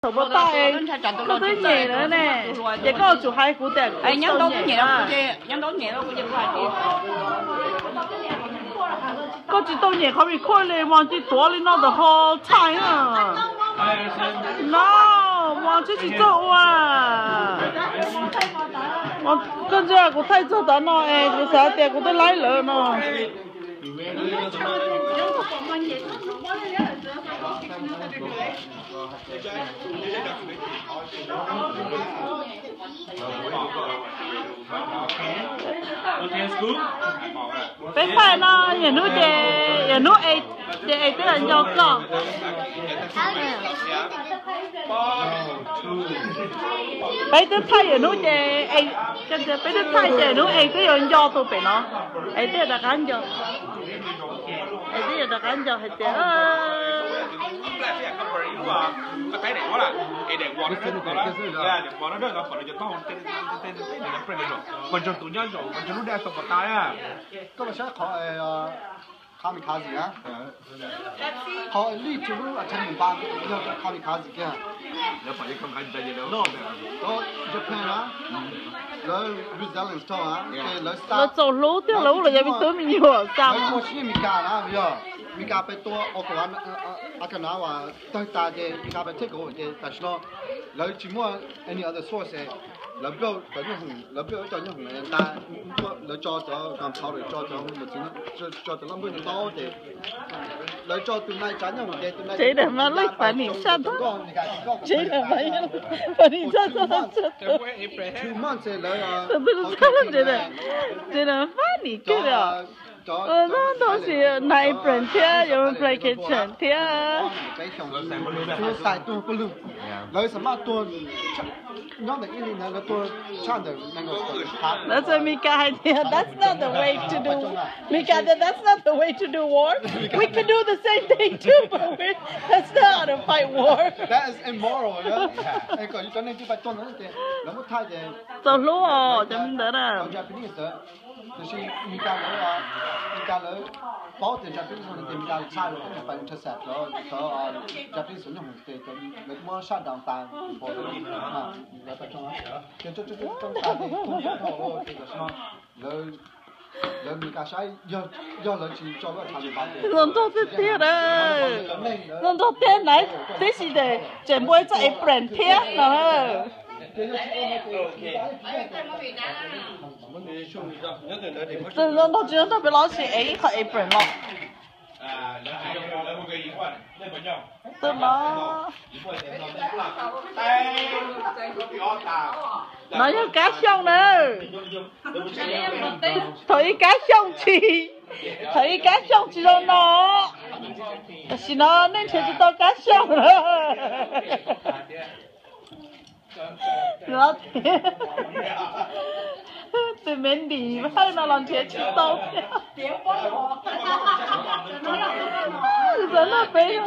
thầu bò tay có tới nhẹ nữa nè chỉ có chủ hai cú đẹp ai nhắn đâu cũng nhẹ đâu nhắn đâu nhẹ đâu cũng phải có chỉ tôi nhẹ không bị khôi lên mà chỉ tổ lên nó được ho chạy à nó mà chỉ做啊我跟着我太做的呢哎我啥的我都来了呢bé phải nó nhà nuôi nhà nuôi ấy để tức là do con bé tức thay nhà nuôi để ấy cái bé tức thay nhà nuôi ấy cái là do tôi phải nó ấy tức là cái do ấy tức là cái do hết chứ cái này quá là cái này quá nó rất là là quá nó rất là phải là cho tao tên là phải rồi còn cho tụi nhau rồi còn cho nó đeo sọc vào tai à có một số họ kamikaze á họ đi chú ở trên miền Bắc nó kamikaze kia nó phải không hay gì đâu đó Japan á rồi New Zealand store á cái rồi nó trâu lú tiếng lú là giờ tôi mình nhiều sao nó chỉ Mika đó bây giờ Mika phảiตัวออกวันอาการว่าตั้งแต่เด็ก Mika ไปเที่ยวเด็กแต่ฉันแล้วจิมัว any other source แล้วเปล่าตอนนี้หุ่นแล้วเปล่าตอนนี้หุ่นแต่แล้วจอจะการเผาเลยจอจะหุ่นหมดจริงจอจะลำบากจะต้อเด็กแล้วจอตัวไหนจันยังเด็กตัวไหน谁的妈来把你杀掉谁的妈呀把你杀掉 2 months แล้ว这不是他们觉得把你给了那都是哪一本贴有人 play kitchen 贴ตัวใส่ตัวปลุกแล้วสามารถตัวนอกจากนี้นะแล้วตัวช่างเดินนั่งก็ That's what Mika had here. That's not the way to do. Mika, that's not the way to do war. We can do the same thing too, but that's not how to fight war. That is immoral, yeah. Em còn cho nên cái bài toán đó thì nó mất thay thì. Tôi lúa, chấm đỡ ra. Ở Japanese đó, thì Mika nói bảo thì Japanese thì Mika sai rồi không phải intercept đó, đó Japanese sử dụng thì lấy mua sát đòn tàn, bỏ đi ha, lấy bài toán đó. Cái trong tàn thì không biết đâu thì là sao, rồi Mika sai do là chỉ cho nó thành bản. Rồi tôi tiếp đấy. Rồi tôi tiếp này, thế gì đấy, chỉ mua cho em brand tiếp nữa. Từ lần đầu tiên tôi bị nói chuyện ấy phải April lọ. Từ đó. Nói như cá sông nữa. Thấy cá sông chị. Thấy cá sông chị đâu nó. Thì nó nên chơi cho tôi cá sông nữa. Nó từ bên đi hay nó làm chuyện chứ đâu rất là bé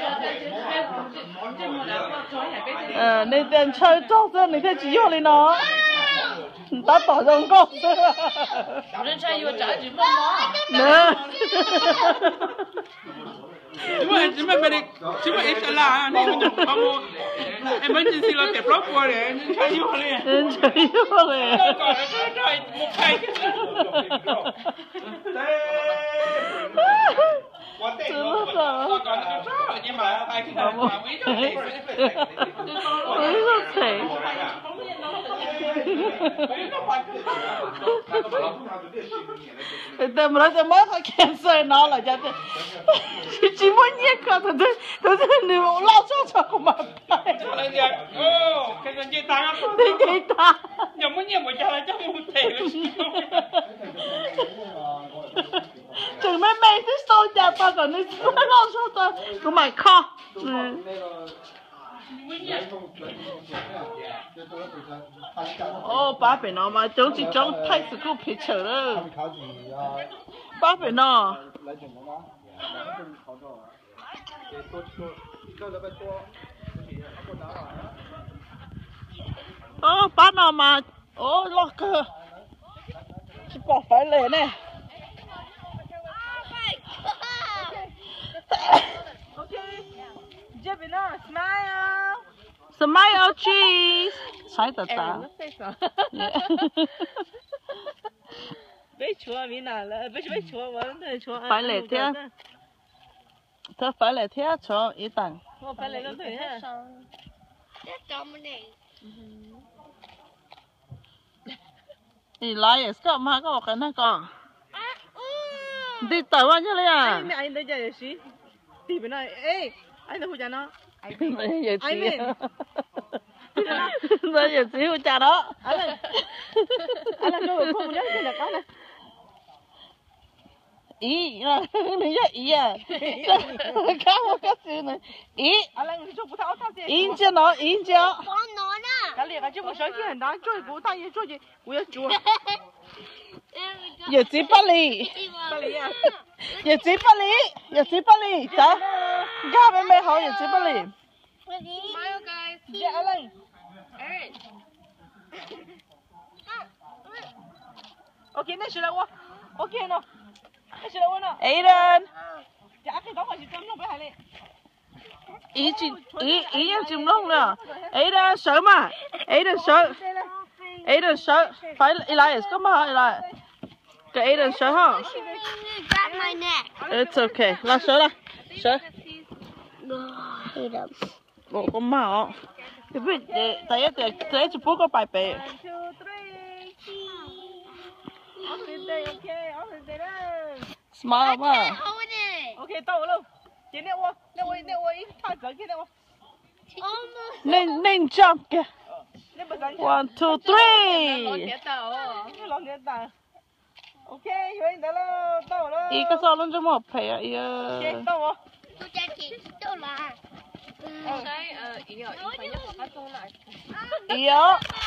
nên tiền chơi trâu ra nên chỉ vô lên nó ta tỏ rồng công nên chơi vô trả chỉ mong nè chỉ mà ít là nên mình không mua em mới chỉ là kẹp lót qua để chơi vô liền chơi vô liền rồi một cây nhưng mà hai cái này mà biết แต่เมื่อจะมาเขาแคนเซิลnó là cho chỉ muốn nhẹ cả tôi nếu lao cho không mà phải cái con dây ta dây ta nhưng muốn nhẹ một cho là chắc không thể chừng mấy mấy cái số nhà ta còn nó lao cho tôi cũng mày kho bà phải nó mà chống chỉ chống thay sự cố bị chờ đó bà phải nó bà nó mà lo cơ chỉ bỏ phải lệ này ok Jebina smile Smile cheese， 猜得到。 被戳没拿了，被戳完了戳。 phải lệ thế. Thế phải lệ thế cho ý tặng. Phải lệ nó thôi ha. Ý lại có mà có cái nó còn. Đi tàu bao nhiêu à? Anh đây giờ gì? Đi bên này, ê, anh đâu có nó. Ai biết? Bây giờ xíu cha đó. Anh là không nhớ cái là có nè. Ý là mình nhớ ý à. Cá một cái gì này. Ý. Anh là người chụp tao tao gì? Ý chưa nó, ý chưa. Cái này cái chụp một số kia đó, chụp cụ tao gì chụp gì, cụ要chụp. Giờ chỉ bắt lì. À? Giờ chỉ bắt lì, giờ chỉ bắt lì. Đó. Cá bên mẹ họ giờ chỉ bắt lì. Smile guys. Yeah, Alan. Aaron. Okay, này sẽ là what? Okay nó. Này sẽ là what nó? Aiden. Dạ cái đó phải chấm luôn với hai này. Ý em chìm luôn nè. Aiden sợ mà. Aiden sợ. Aiden sợ. Phải Elias có mà Elias. Cái Aiden sợ hả? It's okay. Là sợ là. Sợ. Bộ con mạo. Thì biết tại chỉ bố có bài bể. 1, 2, 3. Okay, Smile mà. okay, tao luôn. Chị nè wo, nè wo ít phát giờ kia nè wo. Nên jump kìa. 1, 2, 3. Lo nhẹ tao. Okay, rồi đó lo, tao lo. Ý cái sao nó cho một phải à? Okay, tao wo. Ý á.